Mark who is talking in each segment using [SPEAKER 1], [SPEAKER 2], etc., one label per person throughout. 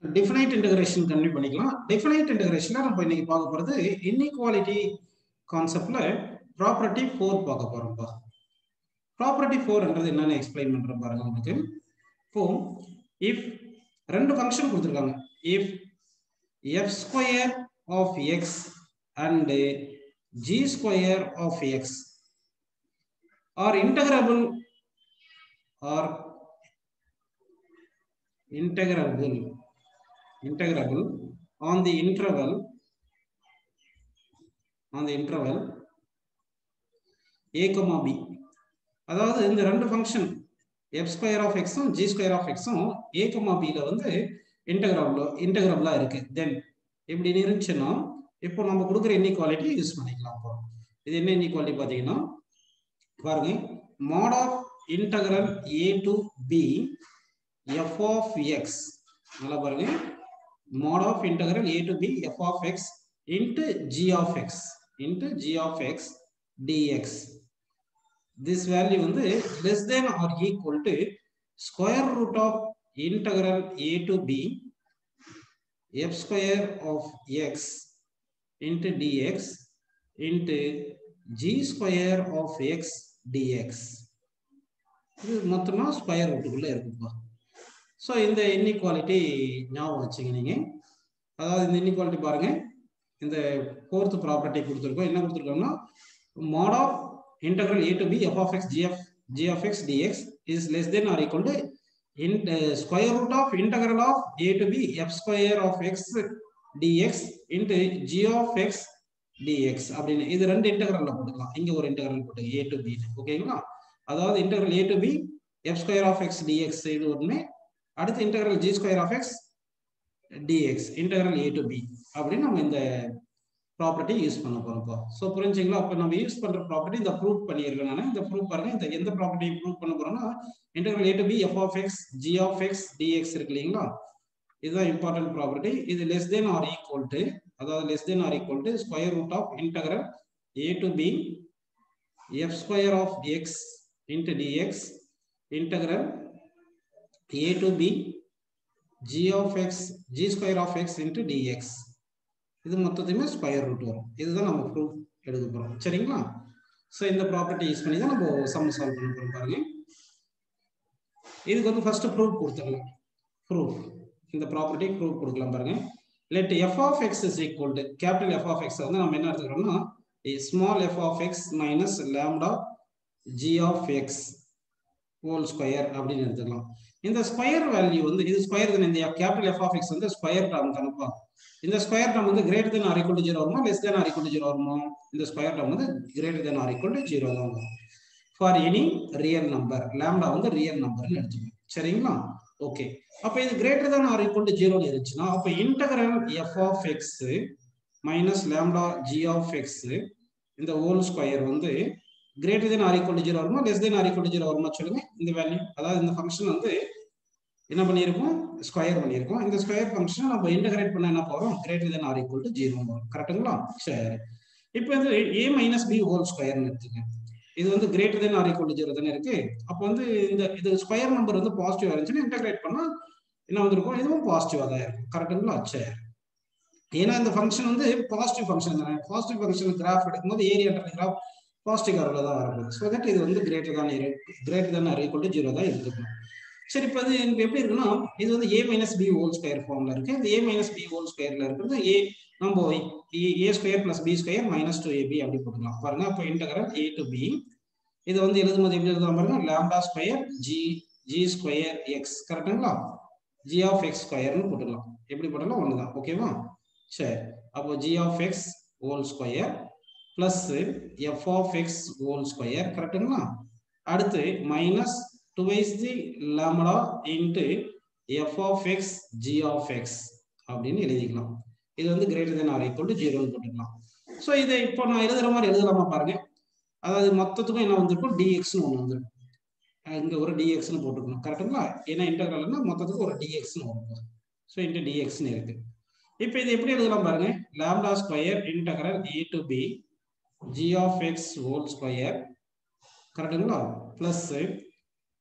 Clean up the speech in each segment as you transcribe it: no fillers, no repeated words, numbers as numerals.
[SPEAKER 1] Definite integration continue பண்ணிக்கலாம். Definite integration நம்ம இன்னைக்கு பார்க்க போறது inequality கான்செப்ட்ல ப்ராப்பர்ட்டி 4 பார்க்க போறோம்ப்பா. ப்ராப்பர்ட்டி 4 என்றது என்னன்னு எக்ஸ்பிளைன் பண்றேன் பாருங்க உங்களுக்கு. இப்போ if ரெண்டு ஃபங்க்ஷன் கொடுத்திருக்காங்க. if f square of x and g square of x are integrable on the interval a comma b. அதாவது இந்த ரெண்டு function f square of x உம் g square of x உம் a comma b ல வந்து இன்டகிரபிளா இருக்கு. தென் இப்படி இருந்துச்சுன்னா இப்போ நம்ம கொடுக்குற இன்இக்வாலிட்டி யூஸ் பண்ணிக்கலாம். இப்போ இது என்ன இன்இக்வாலிட்டி பார்த்தீங்கன்னா பாருங்க, mod of integral a to b f of x, நல்லா பாருங்க, mod of integral a to b f of x into g of x dx. This value வந்து less than or equal to square root of integral a to b f square of x into dx into g square of x dx. இது மொத்தமா square ரூட்டுக்குள்ள இருக்குப்பா. So இந்த inequality ஞாபகம் வச்சுங்க நீங்க. அதாவது இந்த இன்இக்வாலிட்டி பாருங்க, இந்த ஃபோர்த் ப்ராப்பர்ட்டி கொடுத்துருக்கோம். என்ன கொடுத்துருக்கோம்னா mod of integral a to b f of x g of x dx is less than or equal to square root of integral of a to b f square of x dx into g of x dx அப்படின்னு இது ரெண்டு இன்டெகிரல்ல போட்டுக்கலாம். இங்க ஒரு integral போட்டு a to b, ஓகேங்களா? அதாவது integral a to b f square of x dx இது ஒண்ணு, அடுத்து integral g square of x dx integral a to b அப்படின்னு நம்ம இந்த ப்ராப்பர்ட்டி யூஸ் பண்ண போறோம்ப்பா. ஸோ புரிஞ்சுங்களா? அப்போ நம்ம யூஸ் பண்ற ப்ராப்பர்ட்டி இந்த ப்ரூவ் பண்ணியிருக்கேன் நான். இந்த ப்ரூவ் பாருங்க, இந்த எந்த ப்ராப்பர்ட்டி ப்ரூவ் பண்ண போறோம்னா integral a to b f of x g of x dx இருக்கு இல்லைங்களா? இதுதான் இம்பார்ட்டன்ட் ப்ராப்பர்ட்டி. இது less than or equal to, அதாவது less than or equal to square root of integral a to b f square of x into dx integral a to b g of x g square of x into dx. இது மொத்தத்தையுமே square root வரும். இதுதான் நம்ம proof எடுக்க போறோம், சரிங்களா? So இந்த property use பண்ணி தான் நம்ம சம் சால்வ் பண்ண போறோம். பாருங்க, இதுக்கு வந்து ஃபர்ஸ்ட் ப்ரூஃப் கொடுத்துடலாம். ப்ரூஃப், இந்த ப்ராப்பர்ட்டி ப்ரூஃப் கொடுக்கலாம். பாருங்க, let f of x is equal to capital f of x வந்து நம்ம என்ன எடுத்துக்கிறோம்னா small f of x minus lambda g of x whole square அப்படின்னு எடுத்துக்கலாம். இந்த ஸ்கொயர் வேல்யூ வந்து இது ஸ்கொயர் தானே, இந்த கேபிட்டல் f of x வந்து ஸ்கொயர் டேர்ம் தானப்பா. இந்த ஸ்கொயர் டேர்ம் வந்து greater than or equal to 0 வருமா, less than or equal to 0 வருமா? இந்த ஸ்கொயர் டேர்ம் வந்து greater than or equal to 0 தான் வரும். For any real number, lambda வந்து ரியல் நம்பர்னு எடுத்துக்கணும், சரிங்களா? ஓகே, அப்ப இது greater than or equal to 0 இருந்துச்சுன்னா அப்ப integral f of x minus lambda g of x இந்த ஹோல் ஸ்கொயர் வந்து greater than or equal to 0 வருமா, less than or equal to 0 வருமா சொல்லுங்க? இந்த வேல்யூ, அதாவது இந்த ஃபங்க்ஷன் வந்து என்ன பண்ணியிருக்கோம், ஸ்கொயர் பண்ணியிருக்கோம். இந்த ஸ்கொயர் ஃபங்க்ஷனை நம்ம இன்டகிரேட் பண்ண என்ன போறோம், greater than or equal to 0 வரும். கரெக்ட்டுங்களா? சரி, இப்போ வந்து a மைனஸ் b ஹோல் ஸ்கொயர்னு எடுத்துங்க. இது வந்து greater than or equal to 0 தானே இருக்கு. அப்போ வந்து இது ஸ்கொயர் நம்பர் வந்து பாசிட்டிவா இருந்துச்சுன்னா இன்டகிரேட் பண்ணா என்ன வந்திருக்கும், இதுவும் பாசிட்டிவா தான் இருக்கும். கரெக்ட்டுங்களா? சரி, ஏன்னா இந்த ஃபங்க்ஷன் வந்து பாசிட்டிவ் ஃபங்க்ஷன் தானே. பாசிட்டிவ் ஃபங்க்ஷன் கிராஃப் எடுக்கும்போது ஏரியா கிராஃப் பாசிட்டிவ் கர்வ்ல தான் வரப்போகுது. ஸோ தட் இது வந்து greater than or equal to 0 தான் இருந்துக்கணும். சரி, இப்போ அது எப்படி இருக்குன்னா இது வந்து a minus B whole square ஃபார்ம்ல இருக்கு. இந்த a மைனஸ் பி ஹோல் ஸ்கொயர்ல இருக்கிறது a நம்ம a square plus b square minus 2ab அப்படி போட்டுக்கலாம். பாருங்க, அப்போ இன்டெகிரல் a to b இது வந்து எழுதும்போது எப்படி எழுதலாம் பாருங்க, lambda square g square x, கரெக்ட்டுங்களா? g of x ஸ்கொயர்னு போட்டுக்கலாம். எப்படி போட்டாலும் ஒண்ணுதான், ஓகேவா? சரி, அப்போ g of x whole square plus f of x whole square, கரெக்ட்டுங்களா? அடுத்து minus twice the lambda into f of x g of x அப்படின்னு எழுதிக்கலாம். இது வந்து greater than or equal to 0 போட்டுக்கலாம். ஸோ இதை இப்போ நான் எழுதுற மாதிரி எழுதலாமா பாருங்க, அதாவது மொத்தத்துக்கும் என்ன வந்திருக்கும், dxன்னு ஒன்று வந்துருக்கும். இங்க ஒரு dxன்னு போட்டுக்கணும், கரெக்டுங்களா? ஏன்னா இன்டெகிரல்னா மொத்தத்துக்கு ஒரு dxன்னு வரும். ஸோ இன்ட்டு dxன்னு இருக்கு. இப்போ இது எப்படி எழுதலாம் பாருங்க, lambda square integral a to b g of x whole square, கரெக்டுங்களா? பிளஸ்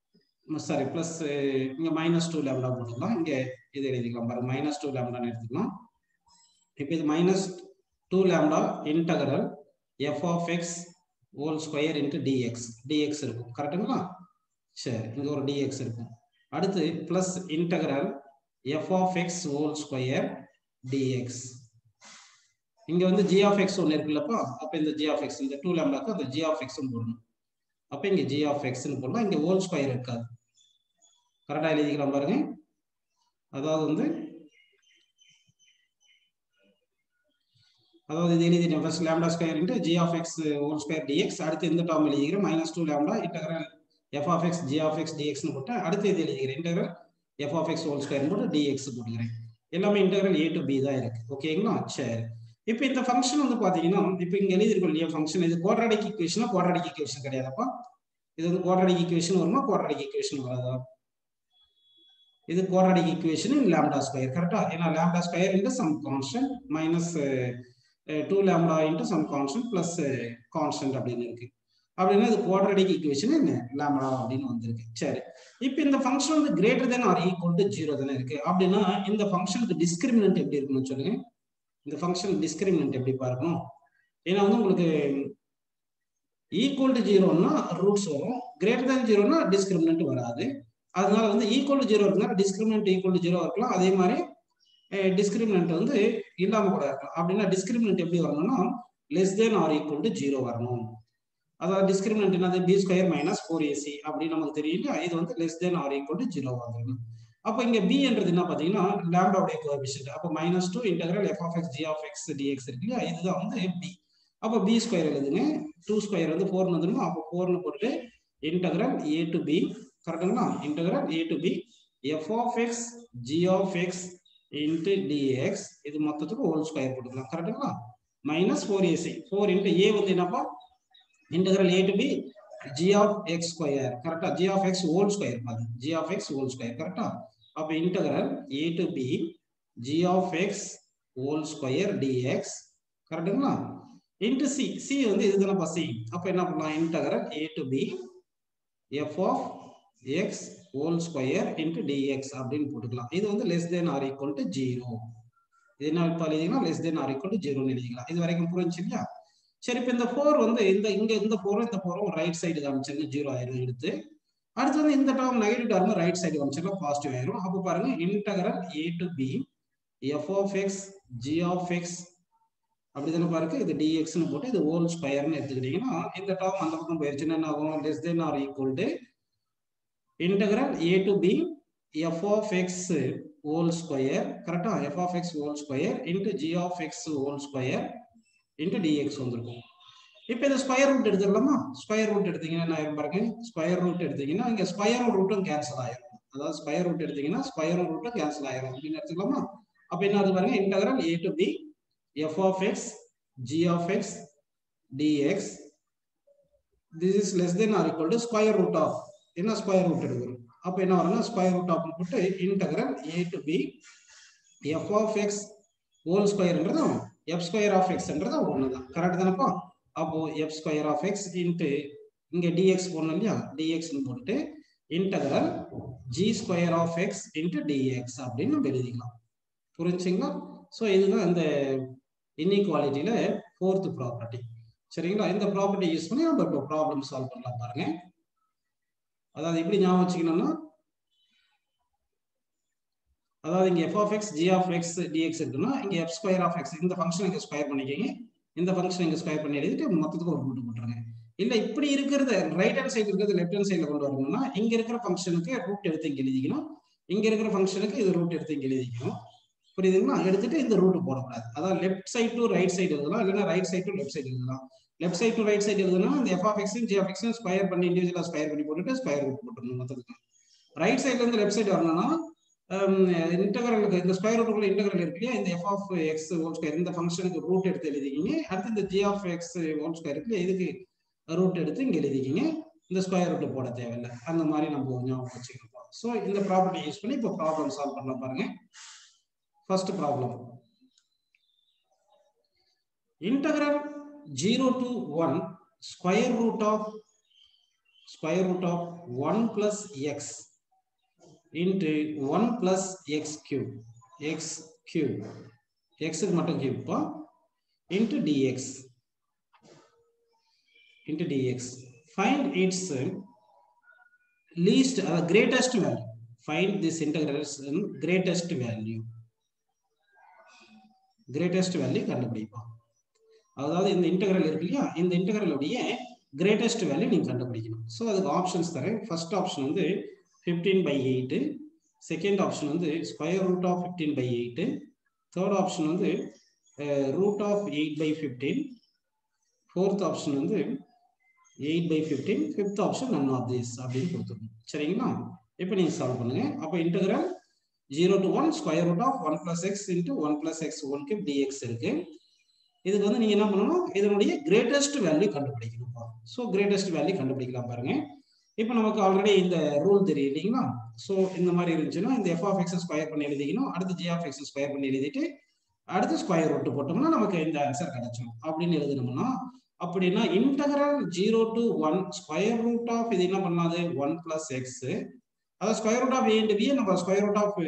[SPEAKER 1] சாரி பிளஸ் இங்கே -2 லேம்டா போட்டுக்கலாம். இங்கே இது எழுதிக்கலாம் பாருங்க, -2 லேம்டான்னு எடுத்துக்கலாம். இப்போ இது -2 lambda integral f of x whole square into dx இருக்கும். கரெக்டுங்களா? சரி, இங்கே ஒரு dx இருக்கும். அடுத்து plus integral f of x whole square dx. இங்கே வந்து g of x ஒன்று இருக்குல்லப்பா, அப்போ இந்த g of x இந்த 2 லேம்டாக்கு அந்த g of x போடணும். அப்போ இங்கே g of x போடலாம், இங்கே ஹோல் ஸ்கொயர் இருக்காது. கரெக்டாக எழுதிக்கலாம் பாருங்க. அதாவது வந்து இது எழுதிட்டேன். First lambda square into g of x whole square dx. அடுத்து இந்த டேர்ம் எழுதிக்கிறேன் -2 lambda integral f of x g of x dx னு போட்டு அடுத்து இது எழுதிக்கிறேன் integral f of x whole square போட்டு dx போட்டுக்கிறேன். எல்லாமே இன்டகரல் a to b தான் இருக்கு. ஓகேங்களா? சரி, இப்போ இந்த ஃபங்க்ஷன் வந்து பாத்தீங்கன்னா இப்போ இங்க எழுதிருக்கோம் இல்லையா ஃபங்க்ஷன், இது குவாட்ராட்டிக் ஈக்குவேஷனா? குவாட்ராட்டிக் ஈக்குவேஷன் கிடையாதுப்பா. இது வந்து குவாட்ராட்டிக் ஈக்குவேஷன் வருமா? குவாட்ராட்டிக் ஈக்குவேஷன் வராதா? இது quadratic equation in lambda square. கரெக்டா? ஏன்னா lambda square into some constant minus 2 lambda into some constant plus constant அப்படின்னு இருக்கு. அப்படின்னா இது குவாட்ராட்டிக் ஈக்குவேஷன் என்ன லாம்டா அப்படின்னு வந்திருக்கு. சரி, இப்போ இந்த ஃபங்க்ஷன் வந்து greater than or equal to 0 தானே இருக்கு. அப்படின்னா இந்த ஃபங்க்ஷனுக்கு டிஸ்கிரிமினன்ட் எப்படி இருக்குன்னு சொல்லுங்க. இந்த ஃபங்க்ஷன் டிஸ்கிரிமினன்ட் எப்படி பார்க்கணும்? ஏன்னா வந்து உங்களுக்கு ஈக்குவல் டு 0னா ரூட்ஸ் வரும், கிரேட்டர் தென் 0னா டிஸ்கிரிமினன்ட் வராது. அதனால வந்து ஈக்குவல் டு 0 இருக்குன்னா டிஸ்கிரிமினன்ட் ஈக்குவல் டு 0 இருக்கலாம். அதே மாதிரி டிஸ்கிரிமினன்ட் வந்து இல்லாம கூட இருக்கலாம். அப்படின்னா டிஸ்கிரிமினன்ட் எப்படி வரணும்னா less than or equal to 0 வரணும். அதாவது டிஸ்கிரிமினன்ட் என்னது? b ஸ்கொயர் மைனஸ் 4ac அப்படின்னு நமக்கு தெரியும். இது வந்து less than or equal to 0 வந்துடும். அப்போ இங்க b என்றது என்ன பாத்தீங்கன்னா லாம்டாவுடைய கோஎஃபிஷியன்ட். அப்போ -2 integral f of x g of x dx இருக்கு இல்லையா, இதுதான் வந்து b. அப்போ b ஸ்கொயர் எழுதுங்க, 2 ஸ்கொயர் வந்து 4 வந்துடும். அப்போ 4னு போட்டு இன்டகரல் a to b. கரெக்டுங்களா? Integral a to b f of x g of x into dx. இது மொத்தத்துக்கு ஹோல் ஸ்கொயர் போட்டுக்கலாம். கரெக்டுங்களா? -4ac 4 into a வந்து என்னப்பா? Integral a to b g of x square. கரெக்டா? g of x whole square பாருங்க, g of x whole square. கரெக்டா? அப்ப integral a to b g of x whole square dx. கரெக்டுங்களா? Into c, c வந்து இதுதானப்பா c. அப்ப என்ன பண்ணலாம்? Integral a to b f of x whole square into dx அப்படின்னு போட்டுக்கலாம். இது வந்து less than or equal to 0. இது என்ன எழுதிக்கலாம்? Less than or equal to 0 எழுதிக்கலாம். இது வரைக்கும் புரிஞ்சு இல்லையா? சரி, இப்போ இந்த 4 வந்து இங்க இந்த 4 ரைட் சைடு காமிச்சிருங்க 0 ஆயிரும் எடுத்து. அடுத்து வந்து இந்த term negative term right side காமிச்சிருங்க பாசிட்டிவ் ஆயிரும். அப்போ பாருங்க இன்டகரல் a to b f of x g of x அப்படிதானே பாருங்க, இது dx னு போட்டு இது ஹோல் ஸ்கொயர்னு எடுத்துக்கிட்டீங்கன்னா இந்த டேர்ம் அந்த பக்கம் போயிருச்சுன்னா என்ன ஆகும்? Less than or equal to integral a to b f of x whole square. கரெக்டா? f of x whole square into g of x whole square into dx வந்திருக்கும். இப்போ இந்த ஸ்கொயர் ரூட் எடுத்துடலாமா? ஸ்கொயர் ரூட் எடுத்தீங்கன்னா என்ன ஆயிரும் பாருங்க, square root எடுத்தீங்கன்னா இங்க ஸ்கொயர் ரூட்டும் கேன்சல் ஆயிரும். அதாவது ஸ்கொயர் ரூட் எடுத்தீங்கன்னா ஸ்கொயர் ரூட்டும் கேன்சல் ஆயிரும் அப்படின்னு எடுத்துக்கலாமா? அப்ப என்ன ஆகுது பாருங்க, இன்டகரல் a to b f of x g of x dx. this is less than or equal to square root of என்ன ஸ்கொயர் ரூட் எடுக்கிறோம். அப்ப என்ன வரும்னா ஸ்கொயர் ரூட் ஆஃப் போட்டு integral a to b f of x whole ஸ்கொயர்ன்றது f square of x ன்றது ஒண்ணுதான். Correct தானப்பா? அப்போ f square of x into இங்க dx போடணும் இல்லையா, dx னு போட்டு இன்டகரல் g square of x into dx அப்படின்னு நம்ம எழுதிக்கலாம். புரிஞ்சுங்களா? சோ இதுதான் இந்த இன்இக்வாலிட்டியில 4th ப்ராப்பர்ட்டி. சரிங்களா? இந்த ப்ராப்பர்ட்டி யூஸ் பண்ணி நம்ம இப்போ ப்ராப்ளம் சால்வ் பண்ணலாம் பாருங்க. அதாவது எப்படி ஞாபகம் வச்சுக்கணும்னா, அதாவது இங்க f of x g of x dx இருக்குன்னா இங்க f ஸ்கொயர் ஆஃப் x இந்த ஃபங்க்ஷன் இங்க ஸ்கொயர் பண்ணிக்கங்க, இந்த ஃபங்க்ஷன் இங்க ஸ்கொயர் பண்ணி எழுதிட்டு மொத்தத்துக்கு ஒரு ரூட் போட்டுருங்க. இல்ல இப்படி இருக்கிறது ரைட் ஹேண்ட் சைடு இருக்கிறது லெஃப்ட் ஹேண்ட் சைடுல கொண்டு வரணும்னா இங்க இருக்கிற ஃபங்க்ஷனுக்கு ரூட் எடுத்து இங்க எழுதிக்கணும், இங்க இருக்கிற ஃபங்க்ஷனுக்கு இது ரூட் எடுத்து இங்க எழுதிக்கணும். புரியுதுங்களா? எடுத்துட்டு இந்த ரூட் போடக்கூடாது. அதாவது left side to right side எழுதலாம், இல்லைன்னா right side to left side எழுதலாம். Left side to right side எழுதுனா இந்த f of x g of x square பண்ணி இண்டிவிஜுவலா ஸ்கொயர் பண்ணி போட்டுட்டு ஸ்கொயர் ரூட் போட்டுறணும் மொத்தத்துக்கு. ரைட் சைடுல இருந்து லெஃப்ட் சைடு வரணும்னா இன்டகரலுக்கு இந்த ஸ்கொயர் ரூட்டுக்குள்ள இன்டகரல் இருக்கு இல்லையா, இந்த f of x whole square இந்த ஃபங்க்ஷனுக்கு ரூட் எடுத்து எழுதிக்கிங்க. அடுத்து இந்த g of x whole square இருக்கு இதுக்கு ரூட் எடுத்து இங்க எழுதிக்கிங்க. இந்த ஸ்கொயர் ரூட் போட தேவையில்லை. அந்த மாதிரி நம்ம ஞாபகம் வச்சுக்கணும். ஸோ இந்த ப்ராப்பர்ட்டி யூஸ் பண்ணி இப்போ ப்ராப்ளம் சால்வ் பண்ணலாம் பாருங்க. First problem, integral 0 to 1 square root of square root of 1 plus x into 1 plus x cube x க்கு மட்டும் cube into dx find its least greatest value. Find this integral's greatest value கண்டுபிடிப்போம். அதாவது இந்த integral இருக்கு இல்லையா, இந்த integral உடைய greatest value நீங்க கண்டுபிடிக்கணும். ஸோ அதுக்கு ஆப்ஷன்ஸ் தரேன். ஃபர்ஸ்ட் ஆப்ஷன் வந்து 15/8, செகண்ட் ஆப்ஷன் வந்து square root of 15/8, third option வந்து ரூட் ஆஃப் 8/15, ஃபோர்த் ஆப்ஷன் வந்து 8/15, fifth option none of this அப்படின்னு கொடுத்துருக்கோம். சரிங்களா? இப்போ நீங்க சால்வ் பண்ணுங்க. அப்போ integral 0 to 1 square root of 1 plus x into 1 plus x whole cube dx இருக்கு. இதுக்கு வந்து நீங்க என்ன பண்ணணும், இதனுடைய கிரேட்டஸ்ட் வேல்யூ கண்டுபிடிக்கணும். ஸோ கிரேட்டஸ்ட் வேல்யூ கண்டுபிடிக்கலாம் பாருங்க. இப்போ நமக்கு ஆல்ரெடி இந்த ரூல் தெரியும் இல்லைங்களா? ஸோ இந்த மாதிரி இருந்துச்சுன்னா இந்த f of x ஸ்கொயர் பண்ணி எழுதிக்கணும், அடுத்து g of x ஸ்கொயர் பண்ணி எழுதிட்டு அடுத்து ஸ்கொயர் ரூட் போட்டோம்னா நமக்கு இந்த ஆன்சர் கிடைச்சிடும். அப்படின்னு எழுதணும்னா அப்படின்னா integral 0 to 1 square root of இது என்ன பண்ணாது 1 plus x, அதாவது square root of a into b நம்ம square root of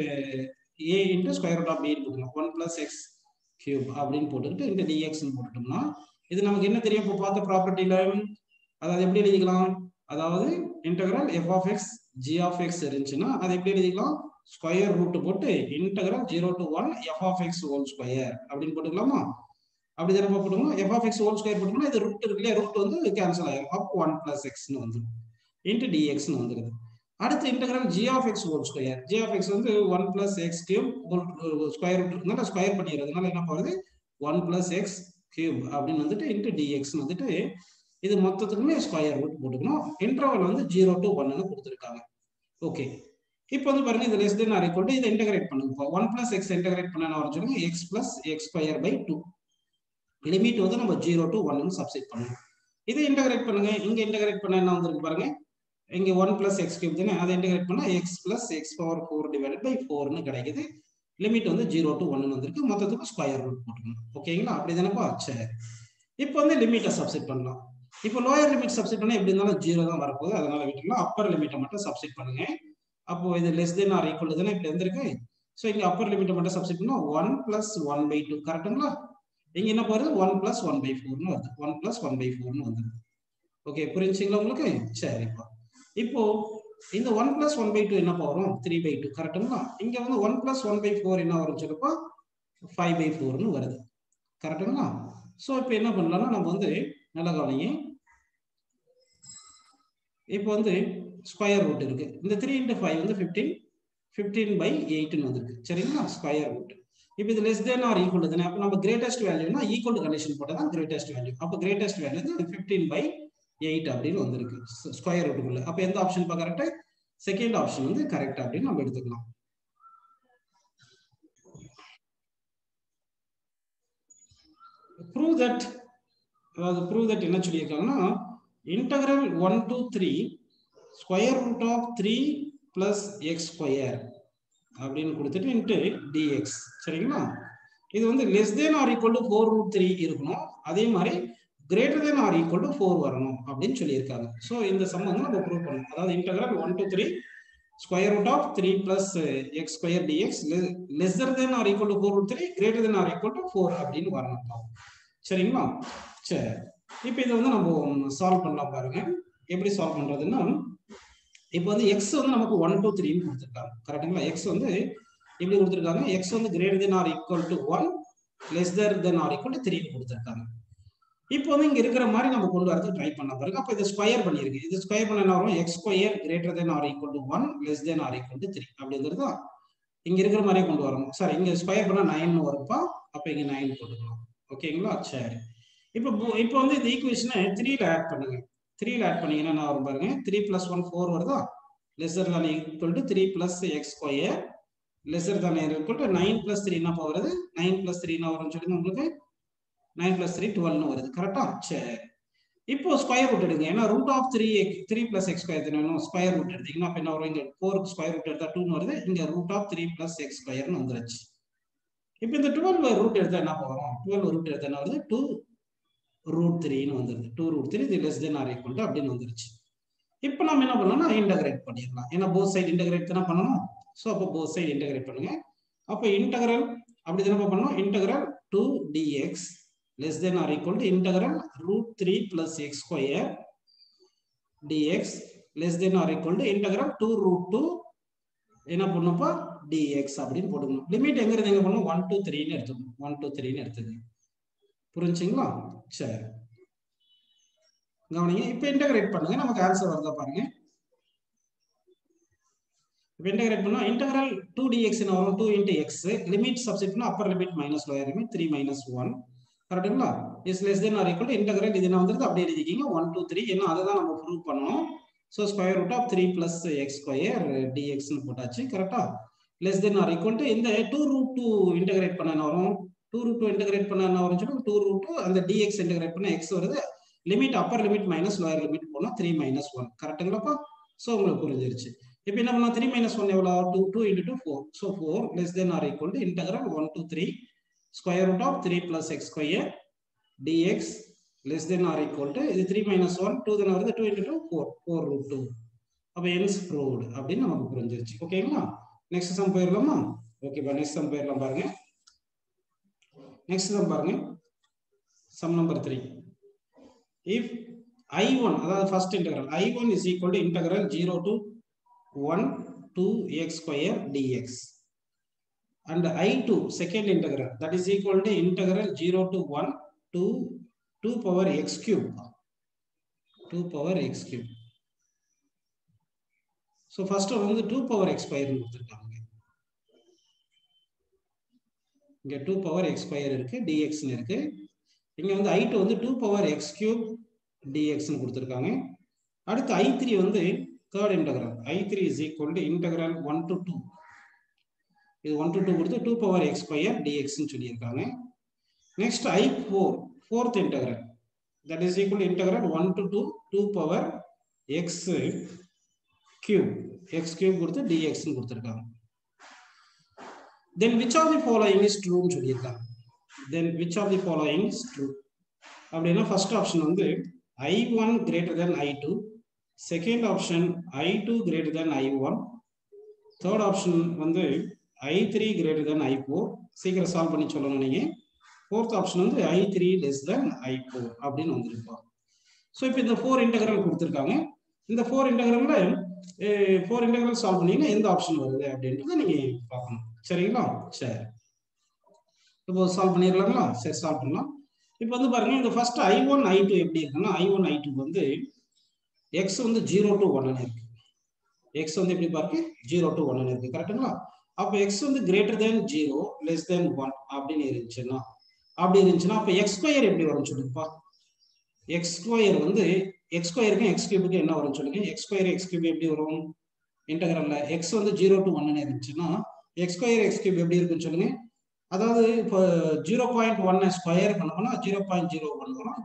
[SPEAKER 1] a into square root of b போட்டுக்கலாம். 1 plus x cube அப்படின்னு போட்டுக்கிட்டு இந்த dx போட்டுட்டோம்னா இது நமக்கு என்ன தெரியும், இப்போ பார்த்த ப்ராப்பர்ட்டில அதாவது எப்படி எழுதிக்கலாம், அதாவது integral f of x g of x இருந்துச்சுன்னா அது எப்படி எழுதிக்கலாம், ஸ்கொயர் ரூட் போட்டு integral 0 to 1 f of x whole square அப்படின்னு போட்டுக்கலாமா? அப்படி தானே போட்டுக்கோங்க. f of x whole square போட்டோம்னா இது ரூட் இருக்கு இல்லையா, ரூட் வந்து கேன்சல் ஆயிடும். அப்போ 1 plus x ன்னு வந்துடும், இன்டு dx ன்னு வந்துடுது. அடுத்து integral g of x whole square, g of x வந்து 1 plus x cube square root இருக்கனால ஸ்கொயர் பண்ணிடுறதுனால என்ன போகுது 1 plus x cube அப்படின்னு வந்துட்டு இன்டு dx வந்துட்டு இது மொத்தத்துக்குமே ஸ்கொயர் ரூட் போட்டுக்கணும். இன்டர்வல் வந்து 0 to 1 ன்னு கொடுத்துருக்காங்க. ஓகே, இப்போ வந்து பாருங்க இது less than or equal to இதை இன்டகிரேட் பண்ணுங்க. 1 plus x இன்டகிரேட் பண்ணா என்ன வரும் சொல்லுங்க, x plus x square by 2. Limit வந்து நம்ம 0 to 1 ன்னு சப்ஸ்டிட் பண்ணணும். இதை இன்டகிரேட் பண்ணுங்க. இங்க இன்டகிரேட் பண்ணா என்ன வந்திருக்கு பாருங்க, இங்க 1 plus x cube தானே, அதை இன்டகிரேட் பண்ணா x plus x power 4 divided by 4 ன்னு கிடைக்குது. லிமிட் வந்து 0 to 1 ன்னு வந்திருக்கு. மொத்தத்துக்கு ஸ்கொயர் ரூட் போட்டுக்கணும். ஓகேங்களா? அப்படி தானேப்பா? சரி, இப்போ வந்து லிமிட்டை சப்ஸ்டிட் பண்ணலாம். இப்போ லோயர் லிமிட் சப்ஸ்டிட் பண்ணா எப்படி இருந்தாலும் 0 தான் வரப்போகுது, அதனால விட்டுலாம். அப்பர் லிமிட்டை மட்டும் சப்ஸ்டிட் பண்ணுங்க. அப்போ இது லெஸ் தென் ஆர் ஈக்குவல் தானே இப்படி வந்திருக்கு. ஸோ இங்க அப்பர் லிமிட்டை மட்டும் சப்ஸ்டிட் பண்ணா 1 plus 1/2 கரெக்டுங்களா? இங்க என்ன போறது 1 plus 1/4ன்னு வருது, 1 plus 1/4ன்னு வந்துருது. ஓகே, புரிஞ்சுங்களா உங்களுக்கு? சரிப்பா. இப்போ இந்த 1 plus 1/2 என்ன வரும் 3/2 கரெக்டுங்களா? இங்க வந்து 1 plus 1/4 என்ன வரும் சொல்லுப்பா 5/4ன்னு வருது கரெக்டுங்களா? ஸோ இப்போ என்ன பண்ணலாம்னா நம்ம வந்து நல்லா கவனிங்க. இப்போ வந்து ஸ்கொயர் ரூட் இருக்கு. இந்த 3 into 5 வந்து 15, 15/8ன்னு வந்திருக்கு. சரிங்களா? Square root. இப்போ இது லெஸ் தென் ஆர் ஈக்குவல் தானே, அப்போ நம்ம கிரேட்டஸ்ட் வேல்யூனா ஈக்குவல் டு கண்டிஷன் போட்டால் தான் கிரேட்டஸ்ட் வேல்யூ. அப்போ கிரேட்டஸ்ட் வேல்யூ 15/8 அப்படின்னு வந்திருக்கு ஸ்கொயர் ரூட்டுக்குள்ள. அப்போ எந்த ஆப்ஷன் பா கரெக்ட்? செகண்ட் ஆப்ஷன் வந்து கரெக்ட் அப்படின்னு நம்ம எடுத்துக்கலாம். ப்ரூவ் தட், அதாவது ப்ரூவ் தட் என்ன சொல்லியிருக்காங்கன்னா integral 1 to 3 square root of 3 plus x square அப்படின்னு கொடுத்துட்டு இன்ட்டு dx. சரிங்களா? இது வந்து less than or equal to 4√3 இருக்கணும். அதே மாதிரி greater than or equal to 4 வரணும் அப்படின்னு சொல்லியிருக்காங்க. ஸோ இந்த சம் வந்து நம்ம ப்ரூவ் பண்ணணும். அதாவது integral 1 to 3 square root of 3 plus x square dx lesser than or equal to 4√3 greater than or equal to 4 அப்படின்னு வரணும். சரிங்களா? சரி, இப்போ இதை வந்து நம்ம சால்வ் பண்ணலாம் பாருங்க. எப்படி சால்வ் பண்றதுன்னா இப்போ வந்து x வந்து நமக்கு 1 to 3 ன்னு கொடுத்துருக்காங்க கரெக்டுங்களா? x வந்து எப்படி கொடுத்துருக்காங்க, x வந்து greater than or equal to 1 lesser than or equal to 3 ன்னு கொடுத்துருக்காங்க. இப்போ வந்து இங்க இருக்கிற மாதிரி நம்ம கொண்டு வரதுக்கு ட்ரை பண்ண பாருங்க. அப்போ இது ஸ்கொயர் பண்ணிருக்கு. இது ஸ்கொயர் பண்ண என்ன வரும், x square greater than or equal to 1 less than or equal to 3 அப்படிங்கிறது இங்க இருக்கிற மாதிரியே கொண்டு வரணும். சார் இங்க ஸ்கொயர் பண்ணா 9 வரும்ப்பா. அப்போ இங்க 9 போட்டுக்கலாம். ஓகேங்களா? சரி, இப்போ வந்து இந்த ஈக்குவேஷனை 3ல ஆட் பண்ணுங்க. 3ல ஆட் பண்ணீங்கன்னா என்ன வரும் பாருங்க, 3 plus 1 4 வருதா, lesser than equal to 3 plus x square lesser than equal to 9 plus 3 என்ன போகிறது, 9 plus 3 என்ன வரும்னு சொல்லுங்க உங்களுக்கு, 9 plus 3 12ன்னு வருது கரெக்டா? சரி, இப்போ ஸ்கொயர் ரூட் எடுங்க. ஏன்னா root of 3 plus x square தானே, ஸ்கொயர் ரூட் எடுத்தீங்கன்னா அப்ப என்ன வரும், இங்க 4 ஸ்கொயர் ரூட் எடுத்தா 2ன்னு வருது. இங்க ரூட் ஆஃப் 3 plus x ஸ்கொயர்னு வந்துருச்சு. இப்போ இந்த 12 ரூட் எடுத்தா என்ன போகிறோம், 12 ரூட் எடுத்தா என்ன வருது 2√3ன்னு வந்துருது. 2√3 இது less than or equal to அப்படின்னு வந்துருச்சு. இப்போ நம்ம என்ன பண்ணலாம்னா இன்டகிரேட் பண்ணிடலாம். ஏன்னா போத் சைடு இன்டகிரேட் தானே பண்ணணும். ஸோ அப்போ போத் சைடு இன்டகிரேட் பண்ணுங்க. அப்போ இன்டகரல் அப்படி தானே பண்ணணும். Integral 2 dx less than or equal to integral √3 plus x square dx less than or equal to integral 2√2 என்ன பண்ணப்போ dx அப்படின்னு போட்டுக்கணும். லிமிட் எங்க இருந்து எங்க பண்ணணும் 1 to 3 ன்னு எடுத்துக்கணும். 1 to 3 ன்னு எடுத்துங்க. புரிஞ்சுங்களா? சரி கவனிங்க. இப்போ இன்டகிரேட் பண்ணுங்க. நமக்கு ஆன்சர் வருதா பாருங்க. இப்போ இன்டகிரேட் பண்ணா இன்டகரல் 2 dx என்ன வரும் 2 into x லிமிட் சப்ஸ்டிட்யூட் பண்ணா upper limit minus lower limit 3 minus 1 கரெக்ட்டுங்களா? Is less than or equal to integral இது என்ன வந்திருக்கு அப்படியே எழுதிக்கீங்க 1 2 3 ஏன்னா அதை தான் நம்ம ப்ரூவ் பண்ணணும். So square root of 3 plus x square dx ன்னு போட்டாச்சு கரெக்டா? Less than or equal to இந்த 2√2 இன்டகிரேட் பண்ண என்ன வரும் 2√2 இன்டகிரேட் பண்ண என்ன வரும் சொல்லுங்க 2√2 அந்த dx இன்டகிரேட் பண்ண x வருது. Limit upper limit minus lower limit போனா 3 minus 1 கரெக்ட்டுங்களாப்பா? ஸோ உங்களுக்கு புரிஞ்சிருச்சு. இப்போ என்ன பண்ணலாம் 3 minus 1 எவ்வளோ 2 into 2 4. ஸோ 4 less than or equal to integral 1 to 3 square root of 3 plus x square dx less than or equal to இது 3 minus 1 2 தானே வருது 2 into 2 4 √2. அப்போ hence proved அப்படின்னு நமக்கு புரிஞ்சிருச்சு. ஓகேங்களா? நெக்ஸ்ட் சம் போயிடலாமா? ஓகேப்பா நெக்ஸ்ட் சம் போயிடலாம் பாருங்க. நெக்ஸ்ட் சம் பாருங்க. Sum number 3. if I1 அதாவது first integral I1 is equal to integral 0 to 1 to x square dx and I2 second integral that is equal to integral 0 to 1 to 2 power x cube 2 power x cube. So first one வந்து 2 power x square ன்னு கொடுத்திருக்காங்க. இங்க 2 power x square இருக்கு dx ன்னு இருக்கு. இங்க வந்து I2 வந்து 2 power x cube dx ன்னு கொடுத்திருக்காங்க. அடுத்து I3 வந்து third integral I3 is equal to integral 1 to 2 இது 1 to 2 கொடுத்து 2 power x square dx ன்னு சொல்லியிருக்காங்க. Next I4 fourth integral that is equal to integral 1 to 2 power x cube கொடுத்து dx ன்னு கொடுத்திருக்காங்க. then which of the following is true ன்னு சொல்லியிருக்காங்க. then which of the following is true அப்படின்னா first option வந்து I1 greater than I2, second option I2 greater than I1, third option வந்து I3 greater than I4 சீக்கிரம் solve பண்ணி சொல்லணும் நீங்க. fourth option வந்து I3 less than I4 அப்படின்னு வந்திருக்கும். ஸோ இப்போ இந்த 4 இன்டெகிரல் கொடுத்துருக்காங்க. இந்த 4 இன்டெகிரல்ல 4 இன்டெகிரல் சால்வ் பண்ணீங்கன்னா எந்த ஆப்ஷன் வருது அப்படின்றத நீங்க பார்க்கணும். சரிங்களா? சரி இப்போ சால்வ் பண்ணிடலாங்களா? சரி சால்வ் பண்ணலாம். இப்போ வந்து பாருங்க இந்த ஃபர்ஸ்ட் I1 I2 எப்படி இருக்குன்னா I1 I2 வந்து x வந்து 0 to 1 இருக்கு. x வந்து எப்படி பாருங்க 0 to 1 இருக்கு கரெக்ட்டுங்களா? அப்போ x வந்து greater than 0 less than 1 அப்படின்னு இருந்துச்சுன்னா அப்போ x ஸ்கொயர் எப்படி வரும்னு சொல்லுங்கப்பா. x ஸ்கொயர் வந்து x ஸ்கொயருக்கு x கியூபுக்கு என்ன வரும்னு சொல்லுங்க. x ஸ்கொயர் x கியூப் எப்படி வரும் இன்டெகிரல்ல x வந்து 0 to 1 இருந்துச்சுன்னா x ஸ்கொயர் x கியூப் எப்படி இருக்குன்னு சொல்லுங்க. அதாவது இப்போ 0.1 ஸ்கொயர் பண்ணோம்னா 0.01 வரும்.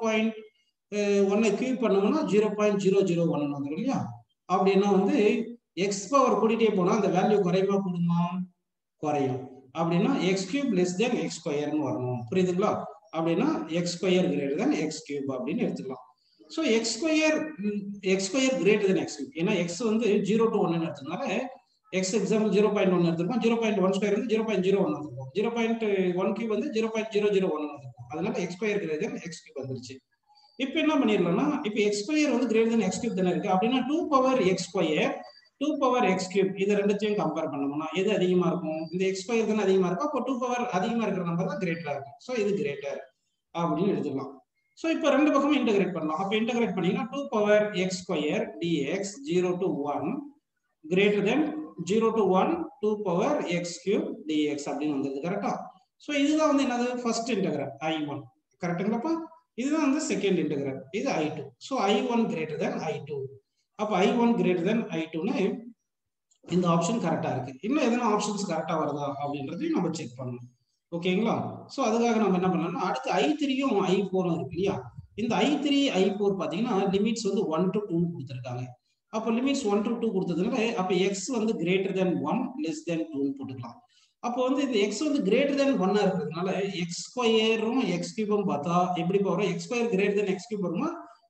[SPEAKER 1] 0.1 கியூப் பண்ணோம்னா 0.001 வந்துடும் இல்லையா? அப்படின்னா வந்து எக்ஸ் பவர் கூட்டிகிட்டே போனால் அந்த வேல்யூ குறையுமா கூடுமா? குறையும். அப்படின்னா x cube less than x ஸ்கொயர்னு வரணும். புரியுதுங்களா? அப்படின்னா x square greater than x cube அப்படின்னு எடுத்துக்கலாம். So x square greater than x cube ஏன்னா எக்ஸ் வந்து 0 to 1 எடுத்ததுனால x எக்ஸாம்பிள் 0.1 எடுத்துருக்கோம். 0.1 ஸ்கொயர் வந்து 0.01 வந்துருக்கும். 0.1 கியூப் வந்து 0.001 வந்துருக்கும். அதனால x square greater than x cube வந்துருச்சு. இப்போ என்ன பண்ணிடலாம்னா இப்போ x ஸ்கொயர் வந்து கிரேட்டர் தென் x கியூப் தானே இருக்கு. அப்படின்னா 2 power x square 2 power x cube இது ரெண்டுத்தையும் கம்பேர் பண்ணோம்னா எது அதிகமா இருக்கும்? இந்த x ஸ்கொயர் தானே அதிகமா இருக்கும். அப்போ 2 பவர் அதிகமா இருக்கிற நம்பர் தான் கிரேட்டரா இருக்கும். ஸோ இது கிரேட்டர் அப்படின்னு எடுத்துக்கலாம். ஸோ இப்போ ரெண்டு பக்கமும் இன்டகிரேட் பண்ணலாம். அப்போ இன்டகிரேட் பண்ணீங்கன்னா 2 power x square dx 0 to 1 greater than 0 to 1 2 power x cube dx அப்படின்னு வந்தது கரெக்டா? ஸோ இதுதான் வந்து என்னது ஃபர்ஸ்ட் இன்டெகிரல் I1 கரெக்டுங்களாப்பா? இதுதான் வந்து செகண்ட் இன்டெகிரல் இது I2. So I1 greater than I2. அப்போ I1 greater than I2ன்னு இந்த ஆப்ஷன் கரெக்டா இருக்கு. இன்னும் எதனா ஆப்ஷன்ஸ் கரெக்டா வருதா அப்படின்றதையும் நம்ம செக் பண்ணணும். ஓகேங்களா? ஸோ அதுக்காக நம்ம என்ன பண்ணலாம்னா அடுத்து I3யும் I4ம் இருக்கு இல்லையா? இந்த I3 I4 பார்த்தீங்கன்னா லிமிட்ஸ் வந்து 1 to 2 கொடுத்துருக்காங்க. அப்போ லிமிட்ஸ் 1 to 2 கொடுத்ததுனால அப்போ x வந்து greater than 1 less than 2 போட்டுக்கலாம். அப்போ வந்து இந்த x வந்து greater than 1 இருக்கிறதுனால x ஸ்கொயரும் x கியூபும் பார்த்தா எப்படி வரும்? x square greater than x cube வருமா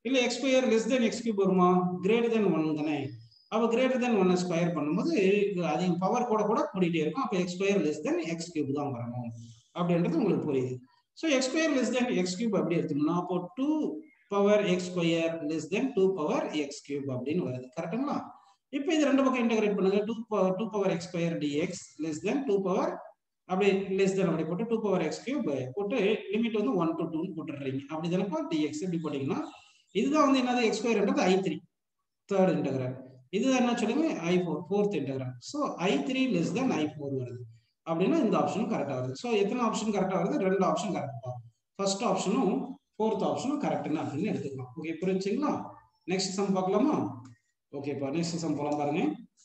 [SPEAKER 1] இல்ல x square less than x cube வருமா? கிரேட்டர் தென் 1 தானே. அப்ப கிரேட்டர் தென் 1 ஸ்கொயர் பண்ணும்போது அது பவர் கூட கூட கூடிட்டே இருக்கும். அப்ப x square less than x cube தான் வரணும் அப்படின்றது உங்களுக்கு புரியுது. So x square less than x cube அப்படி எடுத்தோம்னா அப்போ 2 power x square less than 2 power x cube அப்படின்னு வருது. கரெக்ட்டுங்களா? இப்போ இது ரெண்டு பக்கம் இன்டகிரேட் பண்ணுங்க. 2 power x square dx less than 2 power அப்படி லெஸ் தென் அப்படி போட்டு 2 பவர் x கியூப் போட்டு லிமிட் வந்து 1 to 2 போட்டுறீங்க. அப்படி தானப்பா dx இப்படி போட்டீங்கன்னா இதுதான் வந்து என்னது x ஸ்கொயர்ன்றது i3 தேர்ட் இன்டகிரல். இதுதான் என்ன சொல்லுங்க i4 fourth integral. So i3 less than i4 வருது அப்படின்னா இந்த ஆப்ஷனும் கரெக்டா வருது. ஸோ எத்தனை ஆப்ஷன் கரெக்டா வருது? ரெண்டு ஆப்ஷன் கரெக்டா. ஃபர்ஸ்ட் ஆப்ஷனும் ஃபோர்த் ஆப்ஷனும் கரெக்ட்னு அப்படின்னு எடுத்துக்கலாம். ஓகே, புரிஞ்சுங்களா? நெக்ஸ்ட் சம் பார்க்கலாமா? ஓகேப்பா, நெக்ஸ்ட் சம் போலாம் பாருங்க.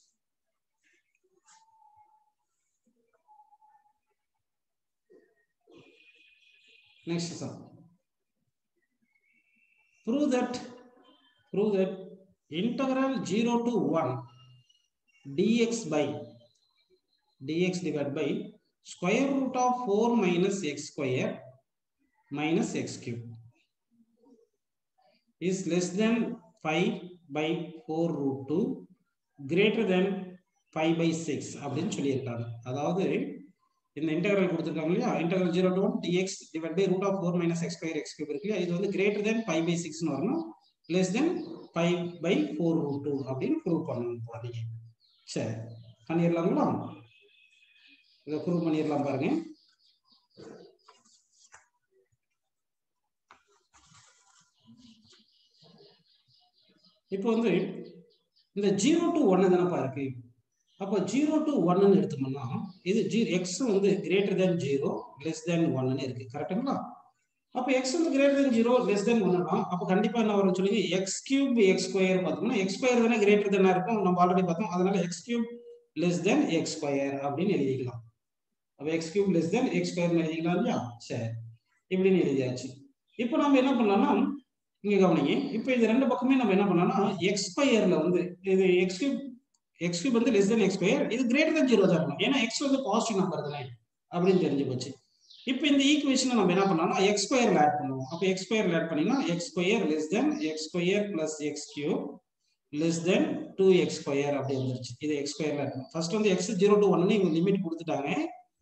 [SPEAKER 1] Next sum. Prove that integral 0 to 1 dx divided by square root of 4 minus x square minus x cube is less than 5 by 4 root 2 greater than 5 by 6 அப்படின்னு சொல்லியிருக்காங்க. அதாவது இந்த integral கொடுத்திருக்காங்க இல்லையா, integral 0 to 1 dx divided by root of 4 minus x square x cube இருக்கு இல்லையா, இது வந்து greater than 5 by 6 னு வரணும், less than 5 by 4 root 2 அப்படின்னு ப்ரூவ் பண்ணணும் போறீங்க. சரி, பண்ணிரலாங்களா? இத ப்ரூவ் பண்ணிரலாம் பாருங்க. இப்போ வந்து இந்த 0 to 1 தானப்பா இருக்கு. அப்போ 0 to 1 ன்னு எடுத்தோம்னா இது x வந்து greater than 0 less than 1 ன்னு இருக்கு. கரெக்ட்டுங்களா? அப்போ x வந்து greater than 0 less than 1 னா அப்போ கண்டிப்பா என்ன வரும்னு சொல்லுங்க, x cube x square பார்த்தோம்னா x square தானே greater than இருக்கும், நம்ம ஆல்ரெடி பார்த்தோம். அதனால x cube less than x square அப்படின்னு எழுதிக்கலாம். அப்போ x cube less than x square ன்னு எழுதிக்கலாம் இல்லையா? சரி, இப்படின்னு எழுதியாச்சு. இப்போ நம்ம என்ன பண்ணலாம்னா இங்க கவனிங்க, இப்போ இது ரெண்டு பக்கமே நம்ம என்ன பண்ணலாம்னா x ஸ்கொயர்ல வந்து இது x cube வந்து less than x square, இது greater than 0 தான் இருக்கும். ஏன்னா x வந்து பாசிட்டிவ் நம்பர் தானே அப்படின்னு தெரிஞ்சு போச்சு. இப்போ இந்த ஈக்குவேஷனை நம்ம என்ன பண்ணலாம்னா x ஸ்கொயர்ல ஆட் பண்ணுவோம். அப்போ x ஸ்கொயர்ல ஆட் பண்ணீங்கன்னா x square less than x square plus x cube less than 2x square அப்படி வந்துருச்சு. இது x ஸ்கொயர்ல ஆட் பண்ணுவோம். ஃபர்ஸ்ட் வந்து x 0 to 1 ன்னு இவங்க லிமிட் கொடுத்துட்டாங்க.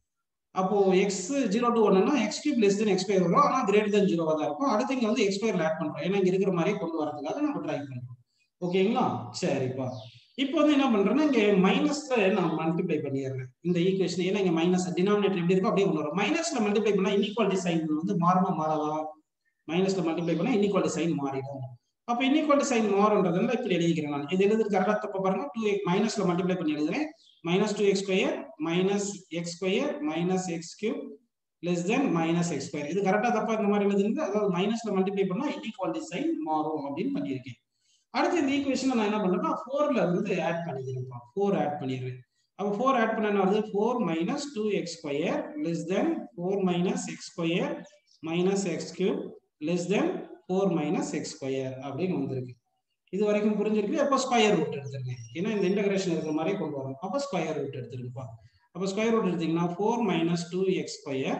[SPEAKER 1] அப்போ x 0 to 1 னா x cube less than x square வரும், ஆனா greater than 0 தான் இருக்கும். அடுத்து இங்க வந்து x ஸ்கொயர்ல ஆட் பண்றோம், ஏன்னா இங்க இருக்கிற மாதிரியே கொண்டு வரதுக்காக நம்ம ட்ரை பண்றோம். ஓகேங்களா? சரிப்பா. இப்போ வந்து என்ன பண்றேன்னா இங்க மைனஸ்ல நான் மல்டிப்ளை பண்ணிடுறேன் இந்த ஈக்குவேஷன். ஏன்னா இங்க மைனஸ் டினாமினேட்டர் எப்படி இருக்கோ அப்படியே கொண்டு வரோம். மைனஸ்ல மல்டிப்ளை பண்ணா இன்இக்வாலிட்டி சைன் வந்து மாறுமா மாறாதா? மைனஸ்ல மல்டிப்ளை பண்ணா இன்இக்வாலிட்டி சைன் மாறிடும். அப்ப இன்இக்வாலிட்டி சைன் மாறும்ன்றதுனால இப்படி எழுதிக்கிறேன் நான். இது எழுதுறது கரெக்டா தப்பா பாருங்க. 2 மைனஸ்ல மல்டிப்ளை பண்ணி எழுதுறேன். minus 2x square minus x square minus x cube less than minus x square. இது கரெக்டா தப்பா இந்த மாதிரி எழுதுறது, அதாவது மைனஸ்ல மல்டிப்ளை பண்ணா இன்இக்வாலிட்டி சைன் மாறும் அப்படின்னு பண்ணியிருக்கேன். அடுத்து இந்த ஈக்குவேஷனை நான் என்ன பண்றேன்னா 4ல இருந்து ஆட் பண்ணிக்கிறேன்ப்பா. 4 ஆட் பண்ணிடுறேன். அப்போ 4 ஆட் பண்ணா என்ன வருது? 4 minus 2x square less than 4 minus x square minus x cube less than 4 minus x square அப்படின்னு வந்திருக்கு. இது வரைக்கும் புரிஞ்சிருக்கு. அப்போ ஸ்கொயர் ரூட் எடுத்துருங்க, ஏன்னா இந்த இன்டகிரேஷன் இருக்கிற மாதிரி கொண்டு வரும். அப்போ ஸ்கொயர் ரூட் எடுத்துருங்கப்பா. அப்போ ஸ்கொயர் ரூட் எடுத்தீங்கன்னா 4 minus 2x square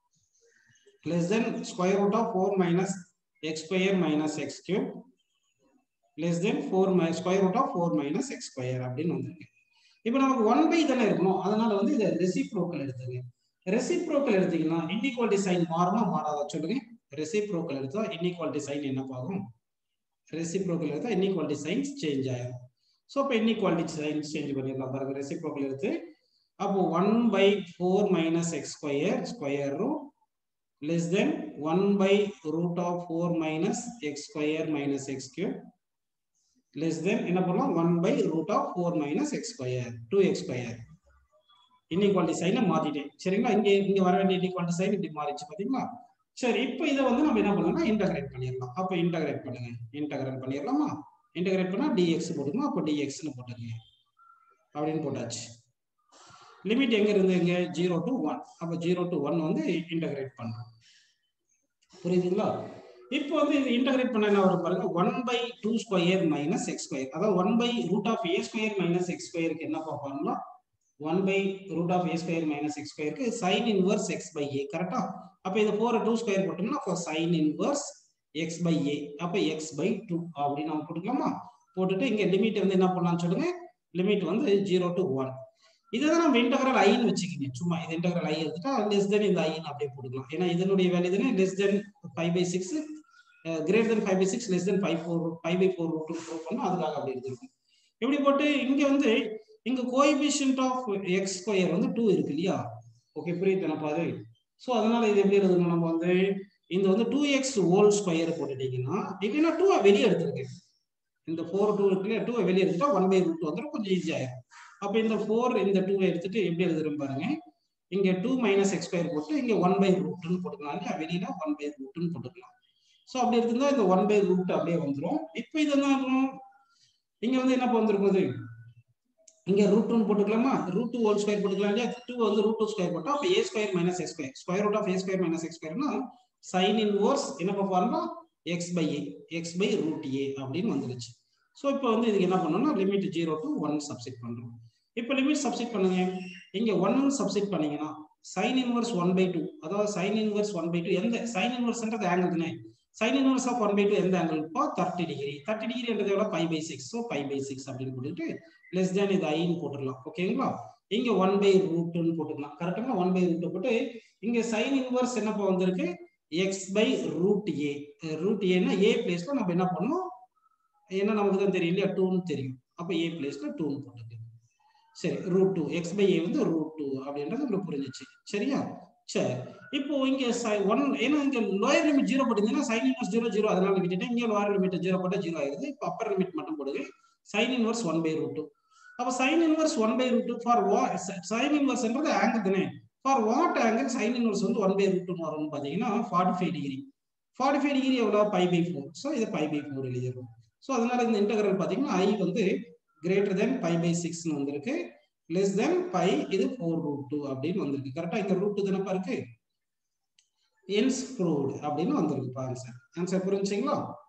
[SPEAKER 1] less than square root of 4 minus x square minus x cube less than 4 square root of 4 minus x square அப்படின்னு வந்திருக்கு. இப்போ நமக்கு 1 தானே இருக்கணும், அதனால வந்து இதை ரெசிப்ரோக்கல் எடுத்துங்க. ரெசிப்ரோக்கல் எடுத்தீங்கன்னா இன்இக்வாலிட்டி சைன் மாறுமா மாறாதா சொல்லுங்க? ரெசிப்ரோக்கல் எடுத்தா இன்இக்வாலிட்டி சைன் என்ன ஆகும்? ரெசிப்ரோக்கல் எடுத்தா இன்இக்வாலிட்டி சைன்ஸ் சேஞ்ச் ஆகும். ஸோ இப்போ இன்இக்வாலிட்டி சைன்ஸ் சேஞ்ச் பண்ணிடலாம் பாருங்க. ரெசிப்ரோக்கல் எடுத்து அப்போ 1/4 minus x square square root less than 1/root of 4 minus x square minus x cube less than என்ன பண்ணலாம் 1/root of 4 minus x square 2x square. Inequality சைனை மாத்திட்டேன். சரிங்களா? இங்க வர வேண்டிய இன்இக்வாலிட்டி சைன் இப்படி மாறிச்சு பாத்தீங்களா? சரி, இப்போ இதை வந்து நம்ம என்ன பண்ணலாம்னா இன்டகிரேட் பண்ணிடலாம். அப்போ இன்டகிரேட் பண்ணுங்க. இன்டகிரேட் பண்ணிடலாமா? இன்டகிரேட் பண்ணா dx போட்டுக்கணும். அப்போ dxன்னு போட்டுருங்க அப்படின்னு போட்டாச்சு. லிமிட் எங்க இருந்து எங்க 0 to 1. அப்போ 0 to 1 வந்து இன்டகிரேட் பண்றோம். புரியுதுங்களா? இப்போ வந்து இது இன்டகிரேட் பண்ண என்ன வரும் பாருங்க, 1/2 ஸ்கொயர் மைனஸ் எக்ஸ் ஸ்கொயர், அதாவது 1/root of a square minus x ஸ்கொயருக்கு என்ன பார்ப்பாங்களா 1/root of a square minus x ஸ்கொயருக்கு sin inverse x by a. கரெக்டா? அப்போ இது 4 2 ஸ்கொயர் போட்டோம்னா அப்போ sin inverse x by a. அப்போ எக்ஸ் பை 2 அப்படின்னு நம்ம போட்டுக்கலாமா? போட்டுட்டு இங்க லிமிட் வந்து என்ன பண்ணலாம்னு சொல்லுங்க. லிமிட் வந்து 0 to 1. இதுதான் நம்ம இன்டெகிரல் ஐன்னு வச்சுக்கோங்க. சும்மா இது இன்டெகிரல் ஐ எடுத்துட்டா லெஸ் தென் இந்த ஐன்னு அப்படியே போட்டுக்கலாம். ஏன்னா இதனுடைய வேல்யூ தானே less than 5/6 greater than 5/6 less than 5/4 root prove பண்ணா அதுக்காக அப்படி எடுத்துருக்கோம். எப்படி போட்டு இங்க வந்து இங்க கோஎஃபிஷியன்ட் ஆஃப் எக்ஸ் ஸ்கொயர் வந்து 2 இருக்கு இல்லையா? ஓகே, புரியுது தானப்பா அது? ஸோ அதனால இது எப்படி எழுதணும் நம்ம வந்து இந்த வந்து 2x ஹோல் ஸ்கொயர் போட்டுட்டீங்கன்னா எப்படின்னா 2 வெளியே எடுத்துருக்கு. இந்த 4 2 இருக்கு இல்லையா? 2 வெளியே எடுத்துட்டா 1/√2 வந்துடும், கொஞ்சம் ஈஸி ஆயிடும். அப்ப இந்த 4 இந்த 2 எடுத்துட்டு எப்படி எழுதுறோம் பாருங்க. இங்க 2 மைனஸ் எக்ஸ் ஸ்கொயர் போட்டு இங்க 1/√2 போட்டுக்கலாம் இல்லையா? வெளியில 1/√2 போட்டுக்கலாம். ஸோ அப்படி எடுத்திருந்தா இந்த 1/√2 அப்படியே வந்துடும். இப்போ இது என்ன ஆகும்? இங்க வந்து என்ன வந்திருக்குது? இங்க √2 போட்டுக்கலாமா? √2 ஹோல் ஸ்கொயர் போட்டுக்கலாம் இல்லையா? 2 வந்து √2 ஸ்கொயர் போட்டா அப்ப a square minus x square, square root of a square minus x ஸ்கொயர்னா sin இன்வர்ஸ் என்ன formula? x by a, x by √a அப்படின்னு வந்துருச்சு. ஸோ இப்போ வந்து இதுக்கு என்ன பண்ணணும்னா லிமிட் 0 to 1 சப்ஸ்டிட் பண்றோம். இப்போ லிமிட் சப்ஸ்டிட் பண்ணுங்க. இங்க 1 சப்ஸ்டிட் பண்ணீங்கன்னா sin இன்வர்ஸ் 1/2, அதாவது sin இன்வர்ஸ் 1/2 எந்த sin இன்வர்ஸ்ன்றது ஆங்கிள் தானே? sin இன்வர்ஸ் ஆஃப் 1/2 எந்த ஆங்கிள்? 30 டிகிரி. 30 டிகிரி என்றது எவ்வளவு? 5/6. ஸோ 5/6 அப்படின்னு போட்டுட்டு லெஸ் தேன் இது ஐன்னு போட்டுடலாம். ஓகேங்களா? இங்க 1/√2 போட்டுக்கலாம். கரெக்டுங்களா? 1/√2 போட்டு இங்க sin இன்வர்ஸ் என்னப்பா வந்திருக்கு? x by √a. √a a பிளேஸ்ல நம்ம என்ன பண்ணணும்? என்ன நமக்கு தான் தெரியும் இல்லையா? 2ன்னு தெரியும். அப்ப a பிளேஸ்ல 2ன்னு போட்டுக்கலாம். சரி, √2 x by a வந்து √2 அப்படின்றது உங்களுக்கு புரிஞ்சிச்சு. சரியா? சரி, இப்போ இங்க 1 ஏன்னா இங்க லோயர் லிமிட் 0 போட்டீங்கன்னா sin இன்வர்ஸ் 0 0 அதனால விட்டுட்டேன். இங்க லோயர் லிமிட் 0 போட்டா 0 ஆயிருது. இப்போ அப்பர் லிமிட் மட்டும் போடுங்க. sin inverse 1/√2. அப்ப sin inverse 1/√2 for what? sin இன்வர்ஸ்ன்றது ஆங்கிள் தானே? For what angle sin inverse வந்து 1/√2 வரும்னு பாத்தீங்கன்னா 45 டிகிரி. 45 டிகிரி எவ்வளவு? π/4. சோ இது π/4 எழுதிறோம். சோ அதனால இந்த இன்டெகிரல் பாத்தீங்கன்னா i வந்து greater than π/6 ன்னு வந்திருக்கு. less than π இது 4√2 அப்படின்னு வந்திருக்கு. கரெக்ட்டா? இந்த √2 தானப்பா இருக்கு. hence proved அப்படின்னு வந்திருக்கு. ஆன்சர் புரிஞ்சுங்களா?